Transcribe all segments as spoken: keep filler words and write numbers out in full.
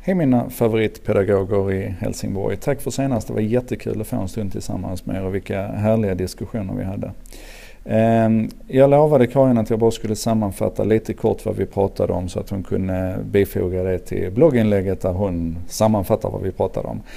Hej mina favoritpedagoger i Helsingborg. Tack för senast. Det var jättekul att få en stund tillsammans med er och vilka härliga diskussioner vi hade. Jag lovade Karin att jag bara skulle sammanfatta lite kort vad vi pratade om så att hon kunde bifoga det till blogginlägget där hon sammanfattar vad vi pratade om.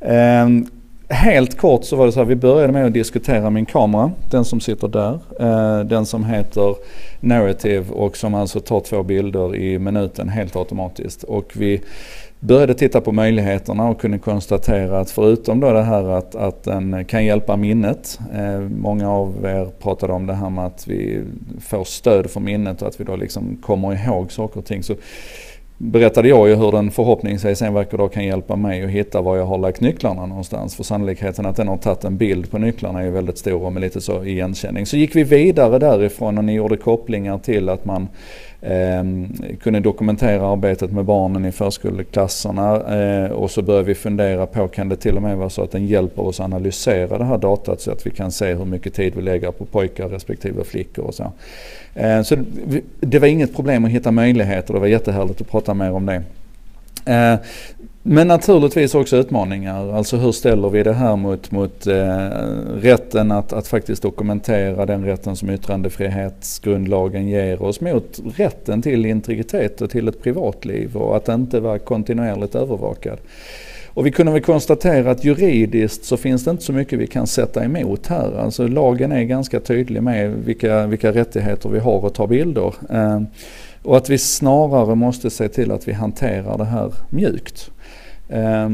Helt kort så var det så här, vi började med att diskutera min kamera, den som sitter där, den som heter Narrative och som alltså tar två bilder i minuten helt automatiskt. Och vi började titta på möjligheterna och kunde konstatera att förutom då det här att, att den kan hjälpa minnet, eh, många av er pratade om det här med att vi får stöd för minnet och att vi då liksom kommer ihåg saker och ting, så berättade jag ju hur den förhoppningsvis en vacker dag kan hjälpa mig att hitta var jag har lagt nycklarna någonstans. För sannolikheten att den har tagit en bild på nycklarna är ju väldigt stor och med lite så igenkänning. Så gick vi vidare därifrån och ni gjorde kopplingar till att man eh, kunde dokumentera arbetet med barnen i förskoleklasserna eh, och så började vi fundera på, kan det till och med vara så att den hjälper oss analysera det här datat så att vi kan se hur mycket tid vi lägger på pojkar respektive flickor och så. Eh, så det, det var inget problem att hitta möjligheter, det var jättehärligt att prata mer om det. Eh, men naturligtvis också utmaningar, alltså hur ställer vi det här mot, mot eh, rätten att, att faktiskt dokumentera den rätten som yttrandefrihetsgrundlagen ger oss mot rätten till integritet och till ett privatliv och att inte vara kontinuerligt övervakad. Och vi kunde väl konstatera att juridiskt så finns det inte så mycket vi kan sätta emot här. Alltså lagen är ganska tydlig med vilka, vilka rättigheter vi har att ta bilder. Eh, och att vi snarare måste se till att vi hanterar det här mjukt. Eh,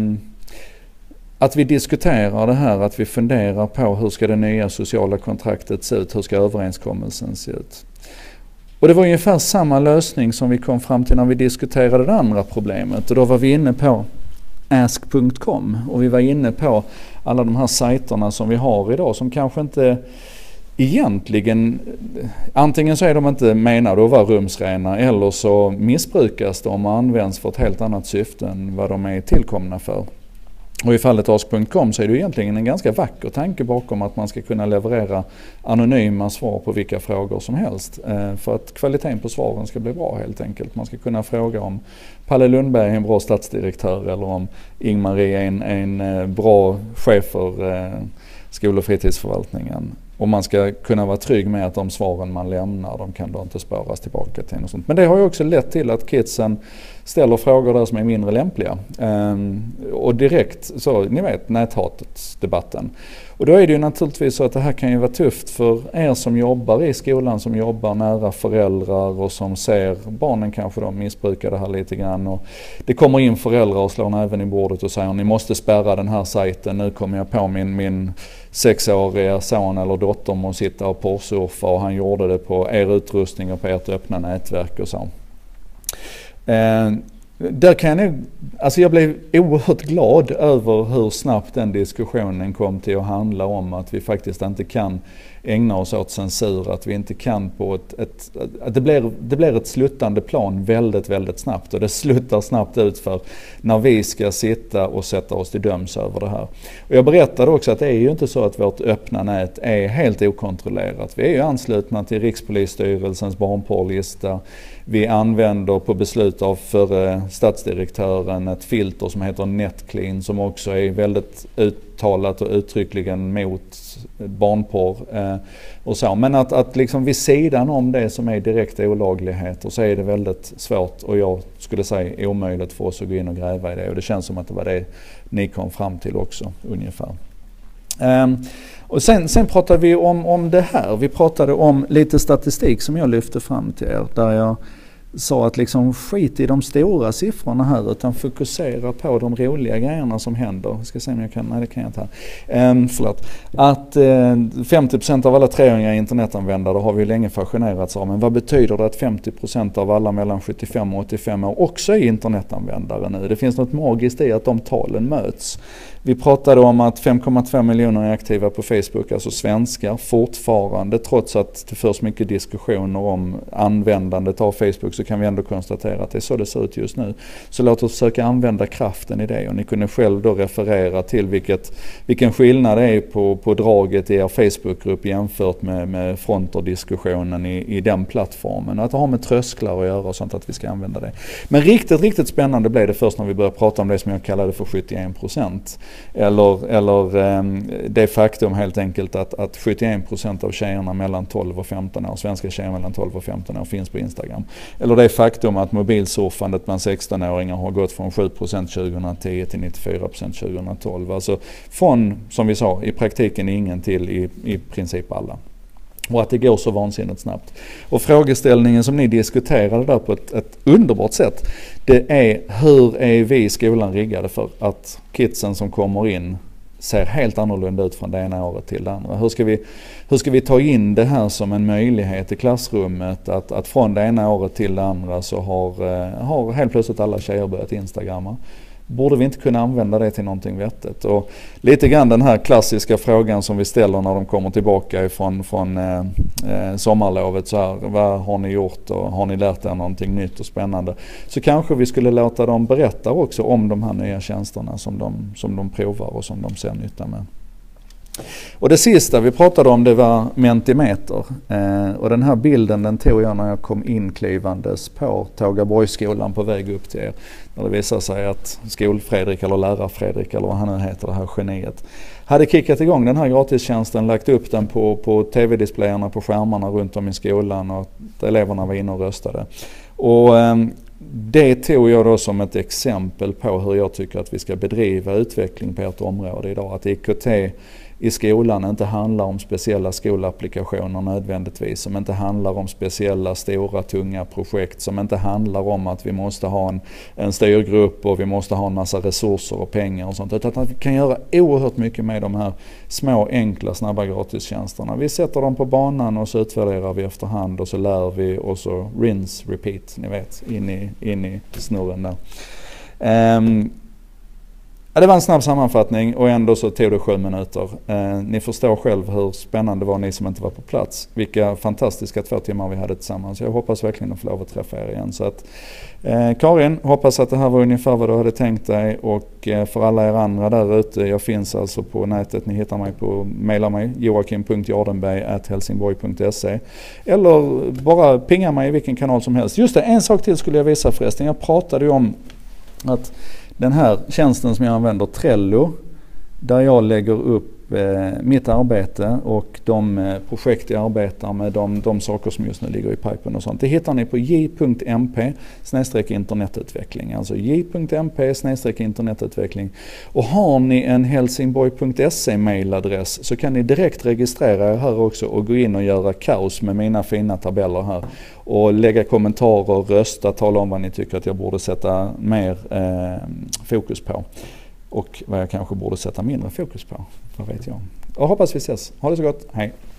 att vi diskuterar det här, att vi funderar på hur ska det nya sociala kontraktet se ut, hur ska överenskommelsen se ut. Och det var ungefär samma lösning som vi kom fram till när vi diskuterade det andra problemet. Och då var vi inne på ask punkt com och vi var inne på alla de här sajterna som vi har idag som kanske inte egentligen, antingen så är de inte menade att vara rumsrena eller så missbrukas de och används för ett helt annat syfte än vad de är tillkomna för. Och i fallet ask punkt com så är det egentligen en ganska vacker tanke bakom att man ska kunna leverera anonyma svar på vilka frågor som helst. Eh, för att kvaliteten på svaren ska bli bra helt enkelt. Man ska kunna fråga om Palle Lundberg är en bra statsdirektör eller om Ingmarie är en, en eh, bra chef för eh, skol- och fritidsförvaltningen. Och man ska kunna vara trygg med att de svaren man lämnar, de kan då inte spåras tillbaka till något sånt. Men det har ju också lett till att kidsen ställer frågor där som är mindre lämpliga. Um, och direkt, så ni vet, näthatets-debatten. Och då är det ju naturligtvis så att det här kan ju vara tufft för er som jobbar i skolan, som jobbar nära föräldrar och som ser barnen kanske då missbrukar det här lite grann. Och det kommer in föräldrar och slår även i bordet och säger ni måste spärra den här sajten, nu kommer jag på min, min sexåriga son eller dotter om att sitta och porrsurfa och han gjorde det på er utrustning och på ert öppna nätverk och så. Eh, där kan jag, alltså jag blev oerhört glad över hur snabbt den diskussionen kom till att handla om att vi faktiskt inte kan ägna oss åt censur, att vi inte kan på ett, ett att det blir, det blir ett sluttande plan väldigt, väldigt snabbt och det sluttar snabbt ut för när vi ska sitta och sätta oss till döms över det här. Och jag berättade också att det är ju inte så att vårt öppna nät är helt okontrollerat. Vi är ju anslutna till Rikspolisstyrelsens barnporrlista. Vi använder på beslut av förre statsdirektören ett filter som heter NetClean som också är väldigt uttalat och uttryckligen mot barnporr eh, och så. Men att, att liksom vid sidan om det som är direkta olagligheter så är det väldigt svårt och jag skulle säga omöjligt för oss att gå in och gräva i det. Och det känns som att det var det ni kom fram till också ungefär. Um, och sen, sen pratade vi om, om det här. Vi pratade om lite statistik som jag lyfte fram till er där jag sa att liksom skit i de stora siffrorna här utan fokusera på de roliga grejerna som händer. Jag ska se om jag kan, nej det kan jag inte här. Um, förlåt. Att uh, femtio procent av alla treåringar internetanvändare har vi länge fascinerats av, men vad betyder det att femtio procent av alla mellan sjuttiofem och åttiofem år också är internetanvändare nu? Det finns något magiskt i att de talen möts. Vi pratade om att fem komma två miljoner är aktiva på Facebook, alltså svenskar fortfarande, trots att det förs mycket diskussioner om användandet av Facebook så kan vi ändå konstatera att det är så det ser ut just nu. Så låt oss försöka använda kraften i det, och ni kunde själv då referera till vilket, vilken skillnad det är på, på draget i er Facebookgrupp jämfört med, med fronterdiskussionen i, i den plattformen. Och att det har med trösklar att göra och sånt, att vi ska använda det. Men riktigt, riktigt spännande blev det först när vi började prata om det som jag kallade för sjuttioen procent. Eller, eller eh, det faktum helt enkelt att, att sjuttioen procent av tjejerna mellan tolv och femton år, svenska tjejer mellan tolv och femton år, finns på Instagram. Eller det faktum att mobilsurfandet bland sexton-åringar har gått från sju procent tjugohundratio till nittiofyra procent tjugohundratolv. Alltså från, som vi sa, i praktiken ingen till i, i princip alla. Och att det går så vansinnigt snabbt. Och frågeställningen som ni diskuterade där på ett, ett underbart sätt, det är hur är vi i skolan riggade för att kidsen som kommer in ser helt annorlunda ut från det ena året till det andra. Hur ska vi, hur ska vi ta in det här som en möjlighet i klassrummet, att, att från det ena året till det andra så har, har helt plötsligt alla tjejer börjat Instagramma. Borde vi inte kunna använda det till någonting vettigt? Och lite grann den här klassiska frågan som vi ställer när de kommer tillbaka ifrån, från eh, sommarlovet, så här, vad har ni gjort och har ni lärt er någonting nytt och spännande? Så kanske vi skulle låta dem berätta också om de här nya tjänsterna som de, som de provar och som de ser nytta med. Och det sista vi pratade om, det var Mentimeter. Eh, och den här bilden den tog jag när jag kom inklivandes på Tågaborgsskolan på väg upp till er. När det visade sig att skol-Fredrik eller lärar-Fredrik eller vad han nu heter, det här geniet, hade kickat igång den här gratistjänsten, lagt upp den på, på tv-displayerna på skärmarna runt om i skolan, och eleverna var inne och röstade. Och eh, det tog jag då som ett exempel på hur jag tycker att vi ska bedriva utveckling på ett område idag. Att I K T i skolan inte handlar om speciella skolapplikationer nödvändigtvis, som inte handlar om speciella stora tunga projekt, som inte handlar om att vi måste ha en, en styrgrupp och vi måste ha en massa resurser och pengar och sånt, utan att vi kan göra oerhört mycket med de här små, enkla, snabba gratistjänsterna. Vi sätter dem på banan och så utvärderar vi efterhand och så lär vi och så rinse, repeat, ni vet, in i, in i snurren där. Um, Ja, det var en snabb sammanfattning och ändå så tog det sju minuter. Eh, ni förstår själv hur spännande det var, ni som inte var på plats. Vilka fantastiska två timmar vi hade tillsammans. Jag hoppas verkligen att få lov att träffa er igen. Så att, eh, Karin, hoppas att det här var ungefär vad du hade tänkt dig. Och eh, för alla er andra där ute, jag finns alltså på nätet. Ni hittar mig på, mejla mig, joakim punkt jardenberg at helsingborg punkt se. Eller bara pinga mig i vilken kanal som helst. Just det, en sak till skulle jag visa förresten. Jag pratade ju om att den här tjänsten som jag använder, Trello, där jag lägger upp eh, mitt arbete och de eh, projekt jag arbetar med, de, de saker som just nu ligger i pipen och sånt. Det hittar ni på j punkt m p snedstreck internetutveckling. Alltså j punkt m p snedstreck internetutveckling. Och har ni en helsingborg punkt se mailadress så kan ni direkt registrera er här också och gå in och göra kaos med mina fina tabeller här. Och lägga kommentarer, rösta, tala om vad ni tycker att jag borde sätta mer eh, fokus på. Och vad jag kanske borde sätta mindre fokus på. Vad vet jag. Och hoppas vi ses. Ha det så gott. Hej.